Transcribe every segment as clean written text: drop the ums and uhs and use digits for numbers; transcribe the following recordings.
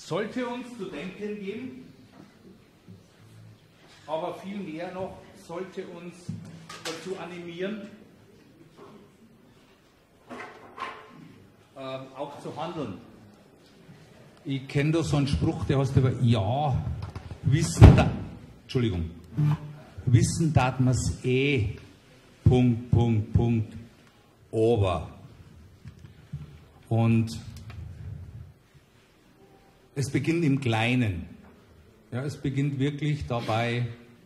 sollte uns zu denken geben, aber viel mehr noch sollte uns dazu animieren, auch zu handeln. Ich kenne da so einen Spruch, der heißt aber, ja, wissen darf man es eh, aber. Und es beginnt im Kleinen. Ja, es beginnt wirklich dabei,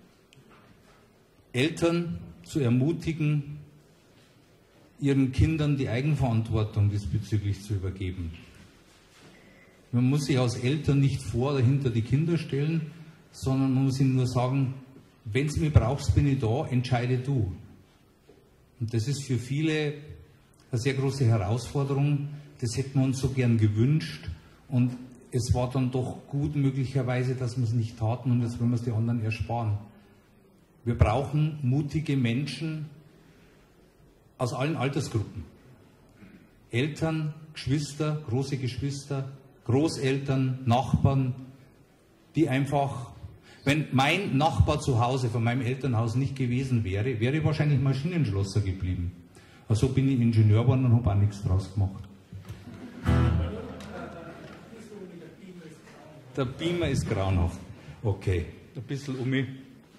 Eltern zu ermutigen, ihren Kindern die Eigenverantwortung diesbezüglich zu übergeben. Man muss sich als Eltern nicht vor oder hinter die Kinder stellen, sondern man muss ihnen nur sagen, wenn du mich brauchst, bin ich da, entscheide du. Und das ist für viele eine sehr große Herausforderung. Das hätten wir uns so gern gewünscht. Und es war dann doch gut möglicherweise, dass wir es nicht taten und jetzt wollen wir es die anderen ersparen. Wir brauchen mutige Menschen aus allen Altersgruppen. Eltern, Geschwister, große Geschwister, Großeltern, Nachbarn, die einfach, wenn mein Nachbar zu Hause von meinem Elternhaus nicht gewesen wäre, wäre ich wahrscheinlich Maschinenschlosser geblieben. Also bin ich Ingenieur geworden und habe auch nichts draus gemacht. Der Beamer ist grauenhaft. Okay, ein bisschen um mich.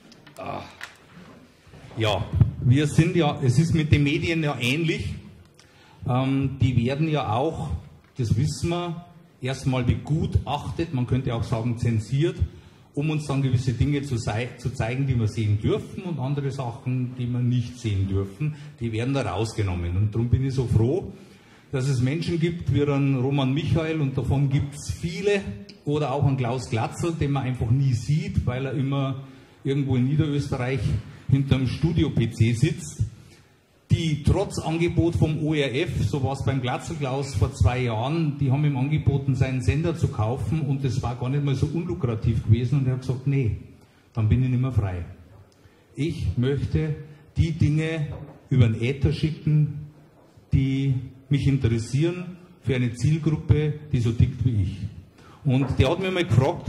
Ja, wir sind ja, es ist mit den Medien ja ähnlich. Die werden ja auch, das wissen wir, erstmal begutachtet, man könnte auch sagen zensiert, um uns dann gewisse Dinge zu zeigen, die wir sehen dürfen und andere Sachen, die wir nicht sehen dürfen, die werden da rausgenommen. Und darum bin ich so froh, dass es Menschen gibt wie einen Roman Michael und davon gibt es viele, oder auch einen Klaus Glatzel, den man einfach nie sieht, weil er immer irgendwo in Niederösterreich hinterm Studio-PC sitzt, die trotz Angebot vom ORF, so war es beim Glatzel Klaus vor 2 Jahren, die haben ihm angeboten, seinen Sender zu kaufen und das war gar nicht mal so unlukrativ gewesen und er hat gesagt, nee, dann bin ich nicht mehr frei. Ich möchte die Dinge über den Äther schicken, die mich interessieren für eine Zielgruppe, die so tickt wie ich. Und der hat mir mal gefragt,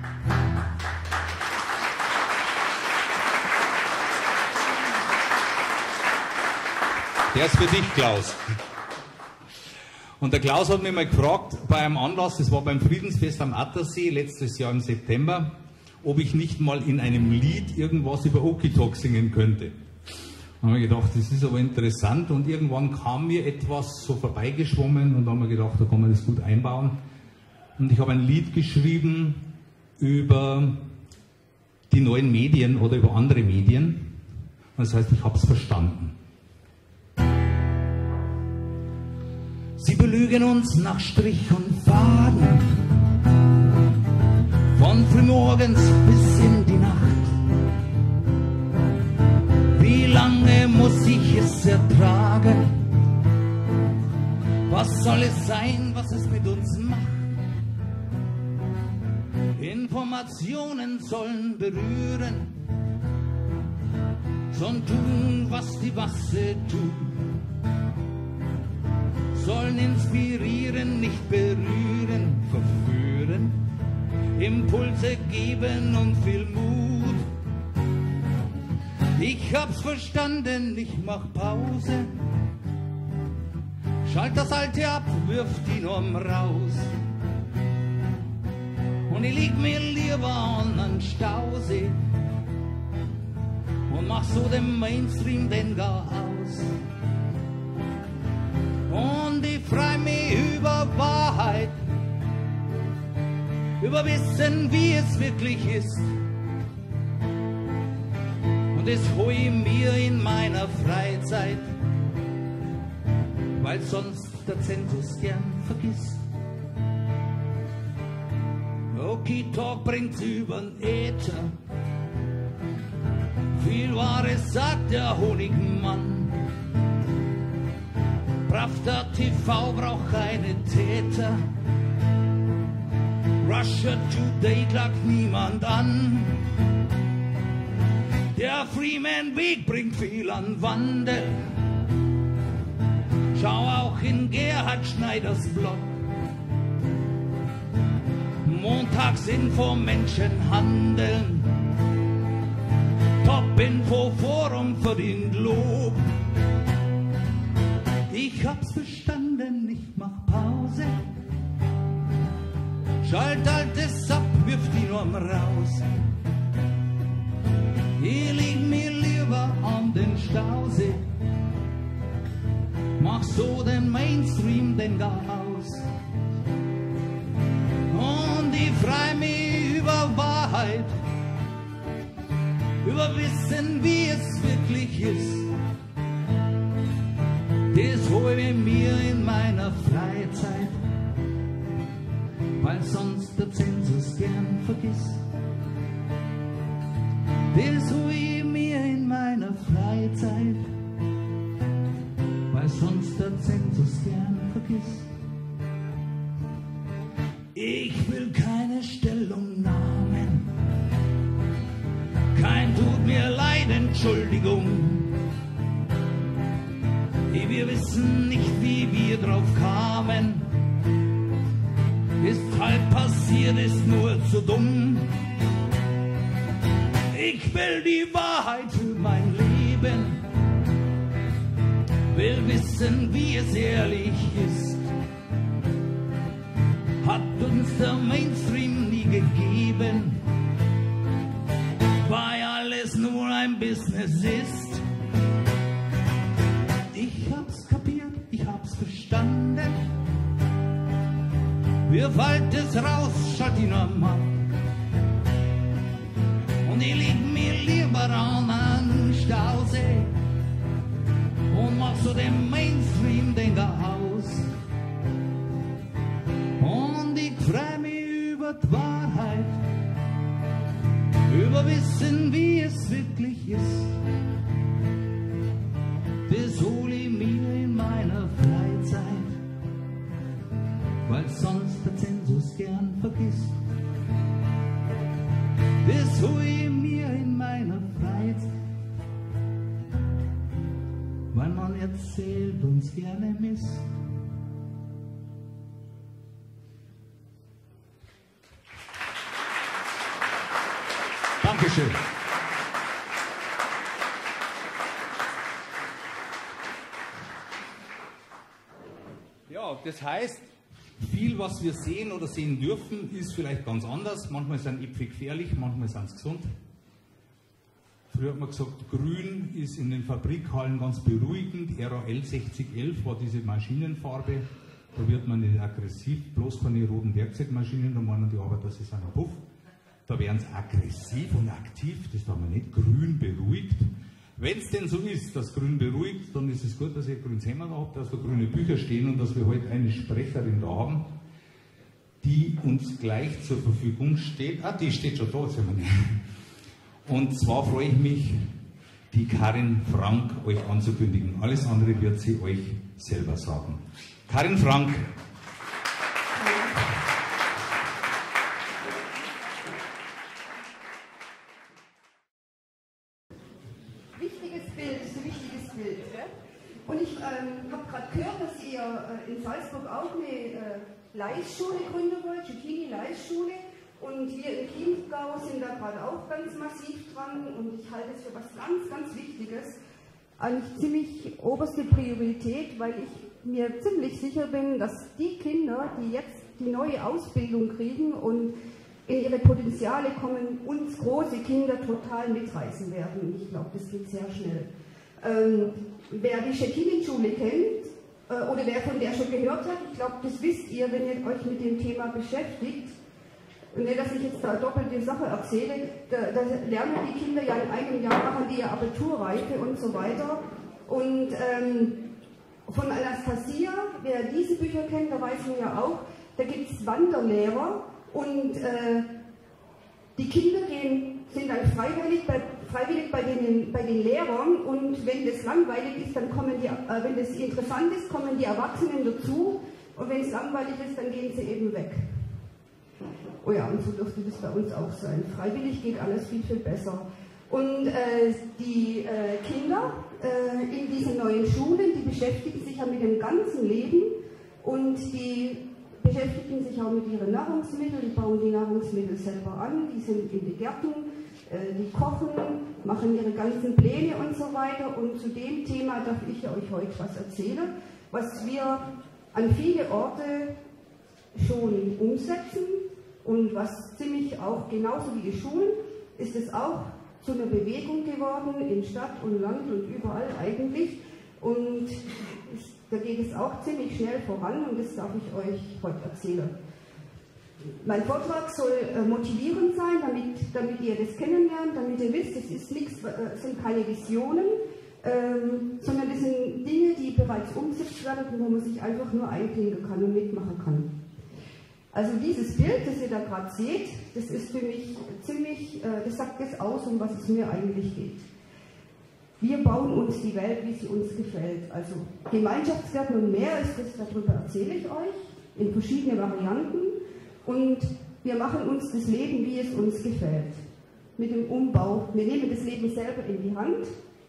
der ist für dich, Klaus. Und der Klaus hat mich mal gefragt, bei einem Anlass, das war beim Friedensfest am Attersee, letztes Jahr im September, ob ich nicht mal in einem Lied irgendwas über Okie-Tok singen könnte. Da haben wir gedacht, das ist aber interessant und irgendwann kam mir etwas so vorbeigeschwommen und da haben wir gedacht, da kann man das gut einbauen. Und ich habe ein Lied geschrieben über die neuen Medien oder über andere Medien. Das heißt, ich habe es verstanden. Sie belügen uns nach Strich und Faden, von frühmorgens bis in die Nacht. Wie lange muss ich es ertragen? Was soll es sein, was es mit uns macht? Informationen sollen berühren, sollen tun, was die Masse tut, sollen inspirieren, nicht berühren, verführen, Impulse geben und viel Mut. Ich hab's verstanden, ich mach Pause, schalt das Alte ab, wirf die Norm raus. Und ich lieg mir lieber an einen Stausee und mach so dem Mainstream den gar aus. Und ich freu mich über Wahrheit, über Wissen, wie es wirklich ist. Und das hol ich mir in meiner Freizeit, weil sonst der Zensus gern vergisst. Okie-Tok bringt's übern Äther, viel Wahres sagt der Honigmann. Pravda TV braucht keine Täter, Russia Today klagt niemand an. Der Freeman Weg bringt viel an Wandel, schau auch in Gerhard Schneiders Blog. Montagsinfo, Menschenhandeln, Top-Info, Forum verdient Lob. Ich hab's verstanden, ich mach Pause, schalt alles ab, wirf die Norm raus. Ich leg mir lieber an den Stausee, mach so den Mainstream den Garaus. Und ich freu mich über Wahrheit, über Wissen, wie es wirklich ist. Das hol ich mir in meiner Freizeit, weil sonst der Zensus gern vergisst. Das hol ich mir in meiner Freizeit, weil sonst der Zensus gern vergisst. Ich will keine Stellungnahmen, kein tut mir leid, Entschuldigung. Wir wissen nicht, wie wir drauf kamen, ist halb passiert, ist nur zu dumm. Ich will die Wahrheit für mein Leben, will wissen, wie es ehrlich ist. Hat uns der Mainstream nie gegeben, weil alles nur ein Business ist. Ich hab's kapiert, ich hab's verstanden. Wirf altes raus, schalt die Norm ab. Und ich leg mir lieber an einen Stausee und mach so den Mainstream Denker aus. Und ich freu mich über die Wahrheit, über Wissen, wie es wirklich ist. Das hol ich mir in meiner Freizeit, weil sonst der Zensus gern vergisst. Das hol ich mir in meiner Freizeit, weil man erzählt uns gerne Mist. Dankeschön. Ja, das heißt, viel, was wir sehen oder sehen dürfen, ist vielleicht ganz anders. Manchmal sind Äpfel gefährlich, manchmal sind sie gesund. Früher hat man gesagt, grün ist in den Fabrikhallen ganz beruhigend. RAL 6011 war diese Maschinenfarbe. Da wird man nicht aggressiv, bloß keine roten Werkzeugmaschinen, da meinen die Arbeiter, sie sind ein Puff. Da werden sie aggressiv und aktiv, das darf man nicht, grün beruhigt. Wenn es denn so ist, dass grün beruhigt, dann ist es gut, dass ihr grünes Hemd habt, dass da grüne Bücher stehen und dass wir heute eine Sprecherin da haben, die uns gleich zur Verfügung steht. Ah, die steht schon da, jetzt haben wir nicht. Und zwar freue ich mich, die Karin Frank euch anzukündigen. Alles andere wird sie euch selber sagen. Karin Frank. Und ich habe gerade gehört, dass ihr in Salzburg auch eine Leistschule gründen wollt, Cecchini-Leistschule. Und wir in Chiemgau sind da gerade auch ganz massiv dran. Und ich halte es für was ganz, ganz Wichtiges. Eigentlich ziemlich oberste Priorität, weil ich mir ziemlich sicher bin, dass die Kinder, die jetzt die neue Ausbildung kriegen und in ihre Potenziale kommen, uns große Kinder total mitreißen werden. Ich glaube, das geht sehr schnell. Wer die Cecchini-Schule kennt oder wer von der schon gehört hat, ich glaube, das wisst ihr, wenn ihr euch mit dem Thema beschäftigt. Und nicht, dass ich jetzt da doppelte Sache erzähle, da lernen die Kinder ja in einem Jahr, machen die ja Abiturreife und so weiter. Und von Anastasia, wer diese Bücher kennt, da weiß man ja auch, da gibt es Wanderlehrer und die Kinder sind dann freiwillig bei den Lehrern und wenn das langweilig ist, dann kommen die, wenn das interessant ist, kommen die Erwachsenen dazu und wenn es langweilig ist, dann gehen sie eben weg. Oh ja, und so dürfte das bei uns auch sein. Freiwillig geht alles viel, viel besser. Und die Kinder in diesen neuen Schulen, die beschäftigen sich ja mit dem ganzen Leben und die beschäftigen sich auch mit ihren Nahrungsmitteln, die bauen die Nahrungsmittel selber an, die sind in den Gärten, die kochen, machen ihre ganzen Pläne und so weiter. Und zu dem Thema darf ich euch heute was erzählen, was wir an viele Orte schon umsetzen und was ziemlich auch, genauso wie die Schulen, ist es auch zu einer Bewegung geworden in Stadt und Land und überall eigentlich. Und da geht es auch ziemlich schnell voran und das darf ich euch heute erzählen. Mein Vortrag soll motivierend sein, damit ihr das kennenlernt, damit ihr wisst, es ist nichts, sind keine Visionen, sondern das sind Dinge, die bereits umgesetzt werden und wo man sich einfach nur einklinken kann und mitmachen kann. Also dieses Bild, das ihr da gerade seht, das ist für mich ziemlich, das sagt das aus, um was es mir eigentlich geht. Wir bauen uns die Welt, wie sie uns gefällt. Also Gemeinschaftsgärten und mehr ist das, darüber erzähle ich euch, in verschiedenen Varianten. Und wir machen uns das Leben, wie es uns gefällt. Mit dem Umbau, wir nehmen das Leben selber in die Hand.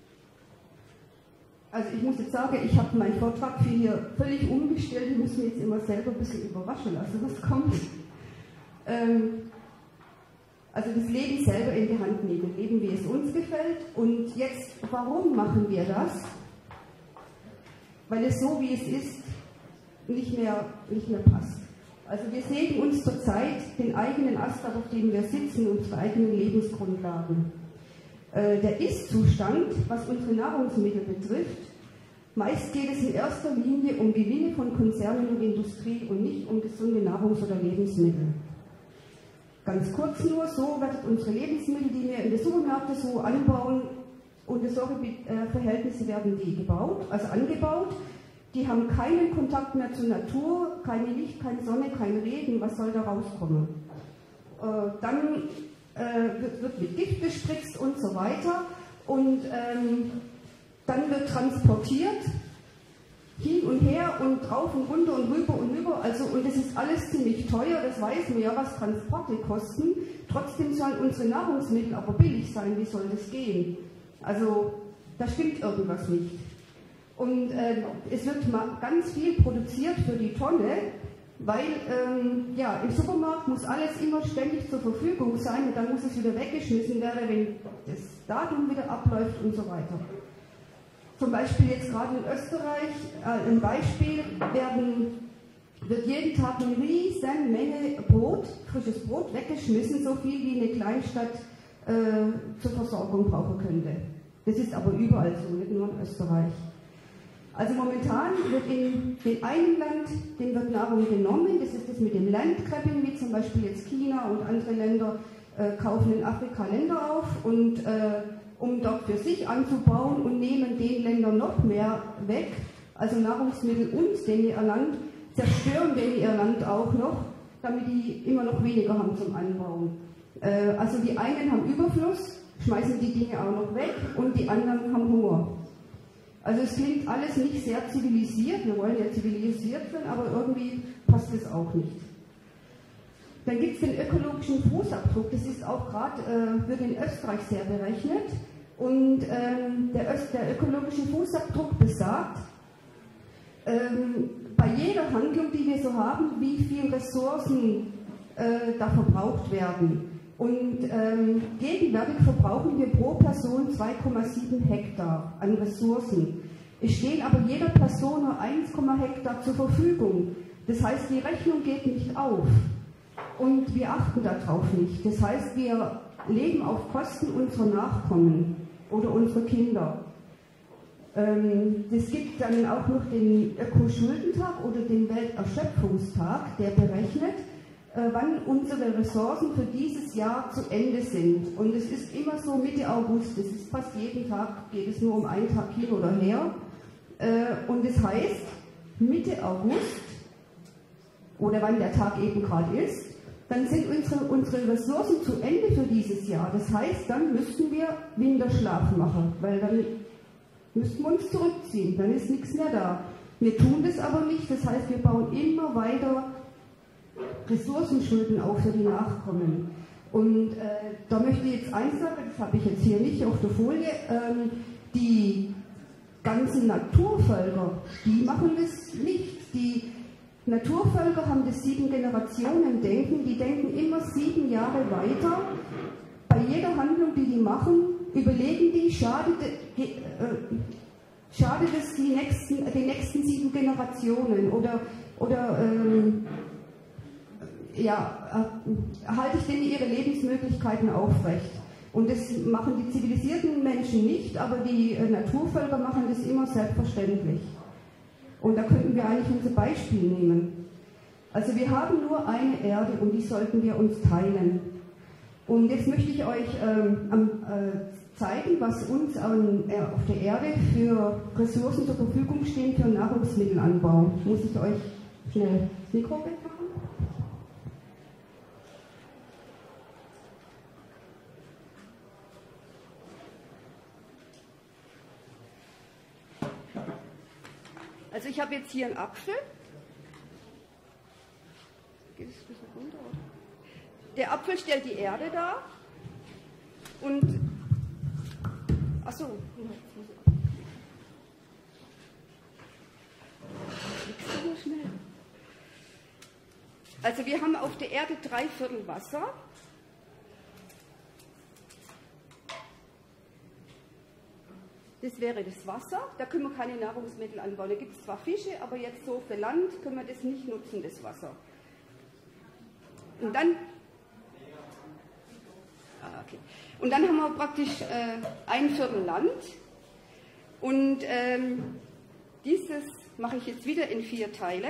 Also ich muss jetzt sagen, ich habe meinen Vortrag für hier völlig umgestellt, ich muss mich jetzt immer selber ein bisschen überraschen lassen, was kommt. Also das Leben selber in die Hand nehmen, leben, wie es uns gefällt. Und jetzt, warum machen wir das? Weil es so, wie es ist, nicht mehr passt. Also wir sägen uns zurzeit den eigenen Ast ab, auf dem wir sitzen, unsere eigenen Lebensgrundlagen. Der Ist-Zustand, was unsere Nahrungsmittel betrifft, meist geht es in erster Linie um Gewinne von Konzernen und Industrie und nicht um gesunde Nahrungs- oder Lebensmittel. Ganz kurz nur, so werden unsere Lebensmittel, die wir in den Supermärkten so anbauen, unter solche Verhältnisse werden die gebaut, also angebaut. Die haben keinen Kontakt mehr zur Natur, keine Licht, keine Sonne, kein Regen, was soll da rauskommen? Dann wird mit Gift bespritzt und so weiter und dann wird transportiert hin und her und drauf und runter und rüber und rüber, also und das ist alles ziemlich teuer, das weiß man ja, was Transporte kosten. Trotzdem sollen unsere Nahrungsmittel aber billig sein, wie soll das gehen? Also da stimmt irgendwas nicht. Und es wird ganz viel produziert für die Tonne, weil ja, im Supermarkt muss alles immer ständig zur Verfügung sein und dann muss es wieder weggeschmissen werden, wenn das Datum wieder abläuft und so weiter. Zum Beispiel jetzt gerade in Österreich, ein Beispiel, wird jeden Tag eine riesen Menge Brot, frisches Brot weggeschmissen, so viel wie eine Kleinstadt zur Versorgung brauchen könnte. Das ist aber überall so, nicht nur in Österreich. Also momentan wird in dem einen Land, dem wird Nahrung genommen, das ist das mit dem Landgrabbing, wie zum Beispiel jetzt China und andere Länder kaufen in Afrika Länder auf und um dort für sich anzubauen und nehmen den Ländern noch mehr weg, also Nahrungsmittel und den ihr Land, zerstören den ihr Land auch noch, damit die immer noch weniger haben zum Anbauen. Also die einen haben Überfluss, schmeißen die Dinge auch noch weg und die anderen haben Hunger. Also es klingt alles nicht sehr zivilisiert, wir wollen ja zivilisiert werden, aber irgendwie passt es auch nicht. Dann gibt es den ökologischen Fußabdruck, das ist auch gerade, wird in Österreich sehr berechnet. Und der ökologische Fußabdruck besagt, bei jeder Handlung, die wir so haben, wie viel Ressourcen da verbraucht werden. Und gegenwärtig verbrauchen wir pro Person 2,7 Hektar an Ressourcen. Es stehen aber jeder Person nur 1, Hektar zur Verfügung. Das heißt, die Rechnung geht nicht auf. Und wir achten darauf nicht. Das heißt, wir leben auf Kosten unserer Nachkommen oder unserer Kinder. Es gibt dann auch noch den Öko-Schuldentag oder den Welterschöpfungstag, der berechnet, wann unsere Ressourcen für dieses Jahr zu Ende sind. Und es ist immer so Mitte August, es ist fast jeden Tag, geht es nur um einen Tag hin oder her. Und das heißt, Mitte August, oder wann der Tag eben gerade ist, dann sind unsere Ressourcen zu Ende für dieses Jahr. Das heißt, dann müssten wir Winterschlaf machen, weil dann müssten wir uns zurückziehen, dann ist nichts mehr da. Wir tun das aber nicht, das heißt, wir bauen immer weiter Ressourcenschulden auf für die Nachkommen. Und da möchte ich jetzt eins sagen, das habe ich jetzt hier nicht auf der Folie, die ganzen Naturvölker, die machen das nicht. Naturvölker haben das 7-Generationen-Denken, die denken immer 7 Jahre weiter. Bei jeder Handlung, die die machen, überlegen die, schadet es den nächsten 7 Generationen oder halte ich denn ihre Lebensmöglichkeiten aufrecht? Und das machen die zivilisierten Menschen nicht, aber die Naturvölker machen das immer selbstverständlich. Und da könnten wir eigentlich unser Beispiel nehmen. Also wir haben nur eine Erde und die sollten wir uns teilen. Und jetzt möchte ich euch zeigen, was uns auf der Erde für Ressourcen zur Verfügung stehen für Nahrungsmittelanbau. Muss ich euch schnell das Mikro wegmachen? Also ich habe jetzt hier einen Apfel. Geht es ein bisschen runter, oder? Der Apfel stellt die Erde dar. Und achso, schnell. Also wir haben auf der Erde 3/4 Wasser. Das wäre das Wasser, da können wir keine Nahrungsmittel anbauen. Da gibt es zwar Fische, aber jetzt so für Land können wir das nicht nutzen, das Wasser. Und dann, okay. Und dann haben wir praktisch 1/4 Land. Und dieses mache ich jetzt wieder in 4 Teile.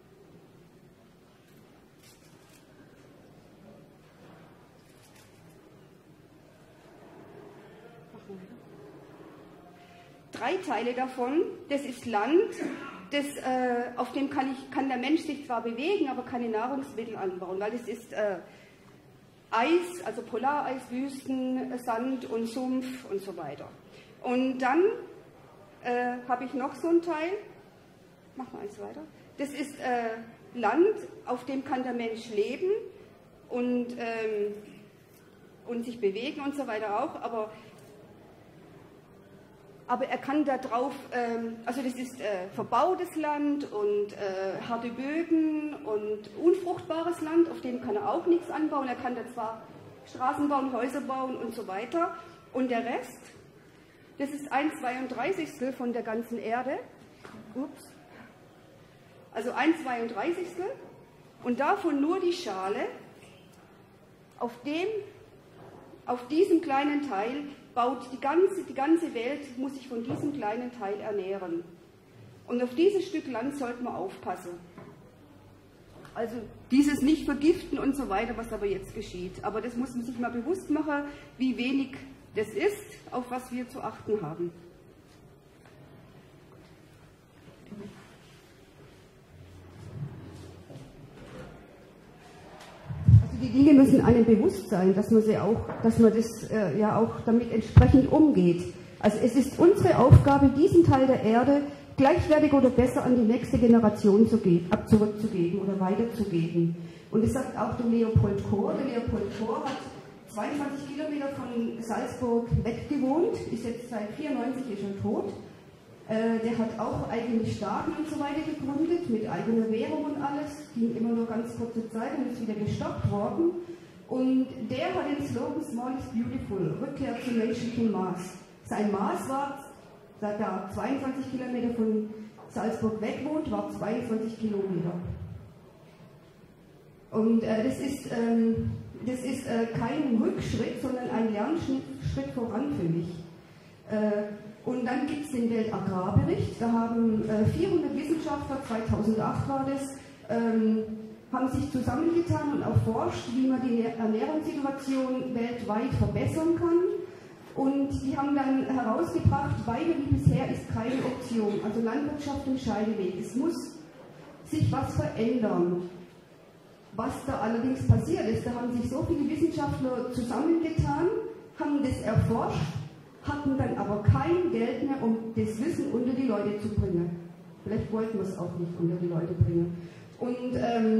Drei Teile davon, das ist Land, auf dem kann der Mensch sich zwar bewegen, aber keine Nahrungsmittel anbauen, weil das ist Eis, also Polareis, Wüsten, Sand und Sumpf und so weiter. Und dann habe ich noch so ein Teil, mach mal eins weiter, das ist Land, auf dem kann der Mensch leben und sich bewegen und so weiter auch, aber er kann da drauf, also das ist verbautes Land und harte Böden und unfruchtbares Land, auf dem kann er auch nichts anbauen. Er kann da zwar Straßen bauen, Häuser bauen und so weiter. Und der Rest, das ist 1/32 von der ganzen Erde. Ups. Also 1/32 und davon nur die Schale. Auf diesem kleinen Teil baut die ganze Welt, muss sich von diesem kleinen Teil ernähren. Und auf dieses Stück Land sollte man aufpassen. Also dieses nicht vergiften und so weiter, was aber jetzt geschieht. Aber das muss man sich mal bewusst machen, wie wenig das ist, auf was wir zu achten haben. Die Dinge müssen einem bewusst sein, dass man das auch damit entsprechend umgeht. Also es ist unsere Aufgabe, diesen Teil der Erde gleichwertig oder besser an die nächste Generation zurückzugeben oder weiterzugeben. Und das sagt auch der Leopold Kohr. Der Leopold Kohr hat 22 Kilometer von Salzburg weg gewohnt, ist jetzt seit 1994 schon tot. Der hat auch eigene Staaten und so weiter gegründet, mit eigener Währung und alles, ging immer nur ganz kurze Zeit und ist wieder gestoppt worden. Und der hat den Slogan Small is Beautiful, Rückkehr zum menschlichen Maß. Sein Maß war, seit er 22 Kilometer von Salzburg weg wohnt, war 22 Kilometer. Und das ist kein Rückschritt, sondern ein Lernschritt voran für mich. Und dann gibt es den Weltagrarbericht, da haben 400 Wissenschaftler, 2008 war das, haben sich zusammengetan und erforscht, wie man die Ernährungssituation weltweit verbessern kann. Und die haben dann herausgebracht, weiter wie bisher ist keine Option, also Landwirtschaft im Scheideweg. Es muss sich was verändern. Was da allerdings passiert ist, da haben sich so viele Wissenschaftler zusammengetan, haben das erforscht, hatten dann aber kein Geld mehr, um das Wissen unter die Leute zu bringen. Vielleicht wollten wir es auch nicht unter die Leute bringen. Und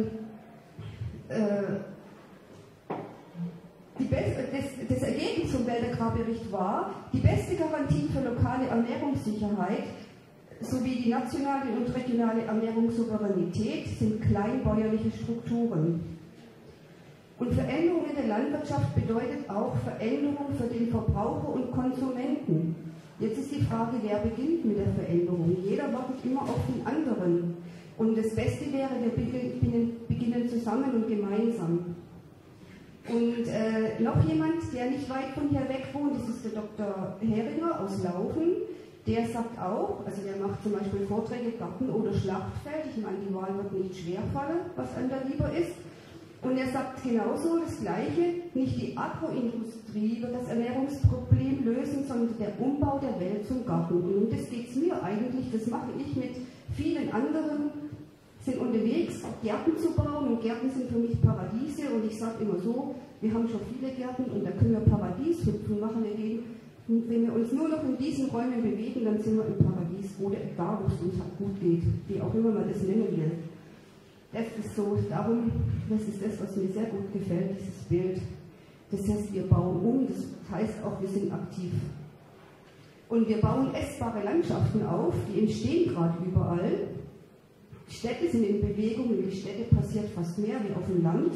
das Ergebnis vom Weltagrarbericht war, die beste Garantie für lokale Ernährungssicherheit sowie die nationale und regionale Ernährungssouveränität sind kleinbäuerliche Strukturen. Und Veränderung in der Landwirtschaft bedeutet auch Veränderung für den Verbraucher und Konsumenten. Jetzt ist die Frage, wer beginnt mit der Veränderung? Jeder wartet immer auf den anderen. Und das Beste wäre, wir beginnen zusammen und gemeinsam. Und noch jemand, der nicht weit von hier weg wohnt, das ist der Dr. Heringer aus Laufen. Der sagt auch, also der macht zum Beispiel Vorträge Garten oder Schlachtfeld. Ich meine, die Wahl wird nicht schwerfallen, was einem da lieber ist. Und er sagt genauso das Gleiche, nicht die Agroindustrie wird das Ernährungsproblem lösen, sondern der Umbau der Welt zum Garten. Und um das geht es mir eigentlich, das mache ich mit vielen anderen, sind unterwegs, Gärten zu bauen, und Gärten sind für mich Paradiese, und ich sage immer so, wir haben schon viele Gärten und da können wir Paradieshüpfen machen, und wenn wir uns nur noch in diesen Räumen bewegen, dann sind wir im Paradies, oder da, wo es uns halt gut geht, wie auch immer man das nennen will. Das ist so, darum, das ist das, was mir sehr gut gefällt, dieses Bild. Das heißt, wir bauen um, das heißt auch, wir sind aktiv. Und wir bauen essbare Landschaften auf, die entstehen gerade überall. Die Städte sind in Bewegung, in die Städte passiert fast mehr wie auf dem Land.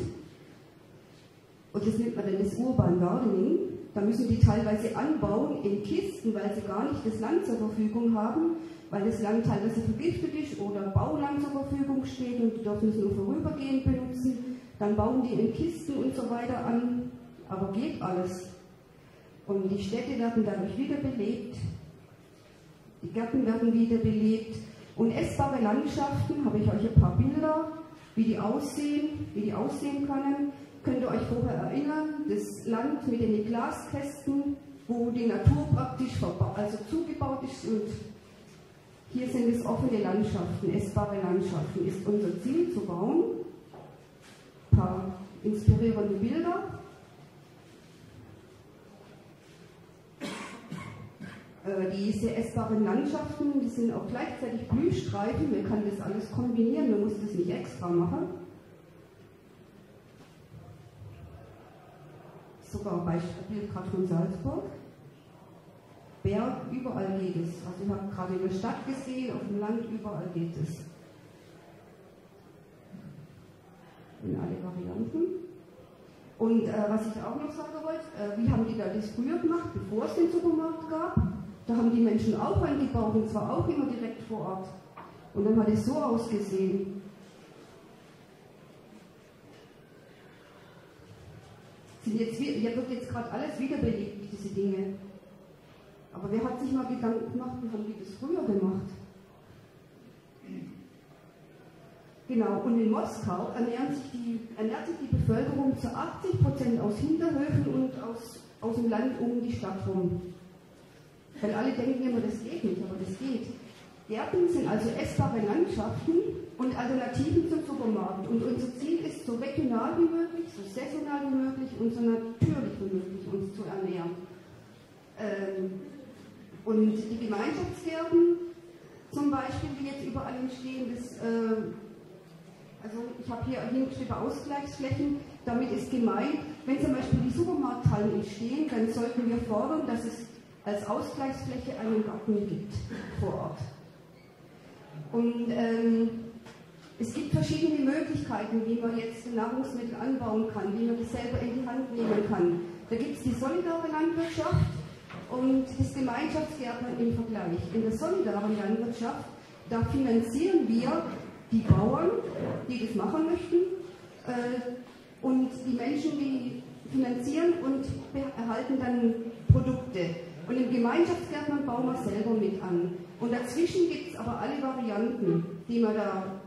Und das nennt man dann das Urban Gardening. Da müssen die teilweise anbauen in Kisten, weil sie gar nicht das Land zur Verfügung haben, weil das Land teilweise vergiftet ist oder Bauland zur Verfügung steht und die dürfen es nur vorübergehend benutzen. Dann bauen die in Kisten und so weiter an, aber geht alles. Und die Städte werden dadurch wiederbelebt, die Gärten werden wiederbelebt. Und essbare Landschaften, habe ich euch ein paar Bilder, wie die aussehen können. Könnt ihr euch vorher erinnern, das Land mit den Glaskästen, wo die Natur praktisch zugebaut ist, und hier sind es offene Landschaften, essbare Landschaften, ist unser Ziel zu bauen. Ein paar inspirierende Bilder. Diese essbaren Landschaften, die sind auch gleichzeitig Blühstreifen, man kann das alles kombinieren, man muss das nicht extra machen. Sogar ein Beispiel gerade von Salzburg. Berg, überall geht es. Also ich habe gerade in der Stadt gesehen, auf dem Land, überall geht es. In alle Varianten. Und was ich auch noch sagen wollte, wie haben die da das früher gemacht, bevor es den Supermarkt gab? Da haben die Menschen auch angebaut, und zwar auch immer direkt vor Ort. Und dann hat es so ausgesehen. Hier wird jetzt gerade alles wiederbelebt, diese Dinge. Aber wer hat sich mal Gedanken gemacht, wie haben die das früher gemacht? Genau, und in Moskau ernährt sich die Bevölkerung zu 80% aus Hinterhöfen und aus dem Land um die Stadt rum. Weil alle denken immer, das geht nicht, aber das geht. Gärten sind also essbare Landschaften und Alternativen zum Supermarkt. Und unser Ziel ist, so regional wie möglich, so saisonal wie möglich und so natürlich wie möglich uns zu ernähren. Und die Gemeinschaftsgärten zum Beispiel, die jetzt überall entstehen, also ich habe hier hingeschrieben Ausgleichsflächen, damit ist gemeint, wenn zum Beispiel die Supermarkthallen entstehen, dann sollten wir fordern, dass es als Ausgleichsfläche einen Garten gibt vor Ort. Und es gibt verschiedene Möglichkeiten, wie man jetzt Nahrungsmittel anbauen kann, wie man das selber in die Hand nehmen kann. Da gibt es die solidare Landwirtschaft und das Gemeinschaftsgärtnern im Vergleich. In der solidaren Landwirtschaft, da finanzieren wir die Bauern, die das machen möchten, und die Menschen, die finanzieren und erhalten dann Produkte. Und im Gemeinschaftsgärtnern bauen wir selber mit an. Und dazwischen gibt es aber alle Varianten, wie man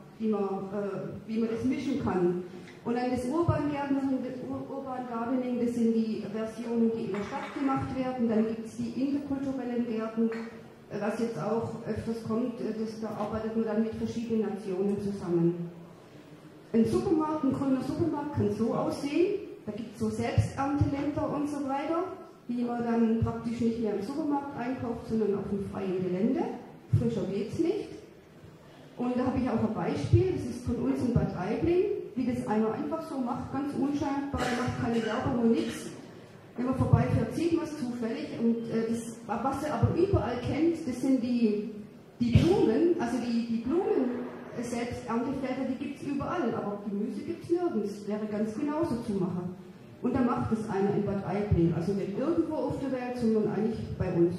das mischen kann. Und dann das Urban Gardening, das sind die Versionen, die in der Stadt gemacht werden. Dann gibt es die interkulturellen Gärten, was jetzt auch öfters kommt, da arbeitet man dann mit verschiedenen Nationen zusammen. Ein grüner Supermarkt kann so aussehen, da gibt es so Selbsternteländer und so weiter, die man dann praktisch nicht mehr im Supermarkt einkauft, sondern auf dem freien Gelände. Frischer geht es nicht. Und da habe ich auch ein Beispiel, das ist von uns in Bad Aibling, wie das einer einfach so macht, ganz unscheinbar, macht keine Werbung und nichts. Wenn man vorbeifährt, sieht man es zufällig. Und was er aber überall kennt, das sind die Die Blumen, also die Blumen, selbst Erntefelder, die gibt es überall, aber Gemüse gibt es nirgends. Wäre ganz genauso zu machen. Und da macht es einer in Bad Aibling, also nicht irgendwo auf der Welt, sondern eigentlich bei uns.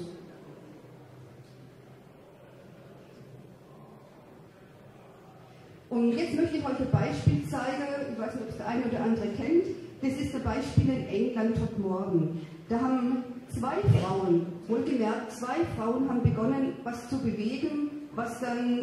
Und jetzt möchte ich euch ein Beispiel zeigen, ich weiß nicht, ob es der eine oder andere kennt. Das ist ein Beispiel in England heute Morgen. Da haben 2 Frauen, wohlgemerkt 2 Frauen, haben begonnen, was zu bewegen, was dann,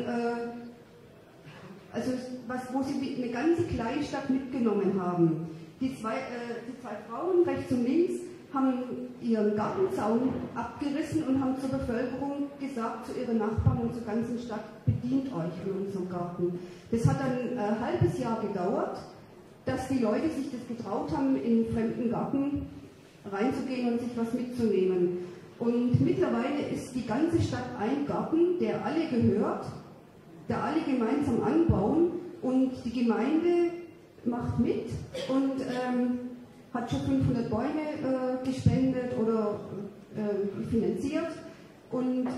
wo sie eine ganze Kleinstadt mitgenommen haben. Die zwei Frauen, rechts und links, haben ihren Gartenzaun abgerissen und haben zur Bevölkerung gesagt, zu ihren Nachbarn und zur ganzen Stadt, bedient euch in unserem Garten. Das hat dann ein halbes Jahr gedauert, dass die Leute sich das getraut haben, in einen fremden Garten reinzugehen und sich was mitzunehmen. Und mittlerweile ist die ganze Stadt ein Garten, der alle gehört, der alle gemeinsam anbauen, und die Gemeinde macht mit und hat schon 500 Bäume gespendet oder finanziert, und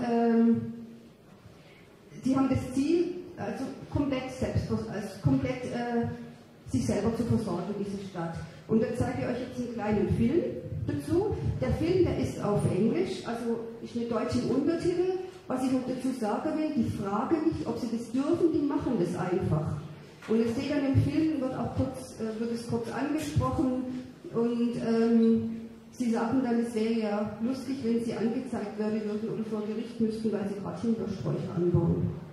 sie haben das Ziel, also komplett sich selber zu versorgen, diese Stadt. Und da zeige ich euch jetzt einen kleinen Film dazu. Der Film, der ist auf Englisch, also ist mit deutschen Untertitel. Was ich noch dazu sagen will, die fragen nicht, ob sie das dürfen, die machen das einfach. Und ich sehe dann im Film, wird es kurz angesprochen, und sie sagen dann, es wäre ja lustig, wenn sie angezeigt werden würden und vor Gericht müssten, weil sie gerade Himbeersträucher anbauen.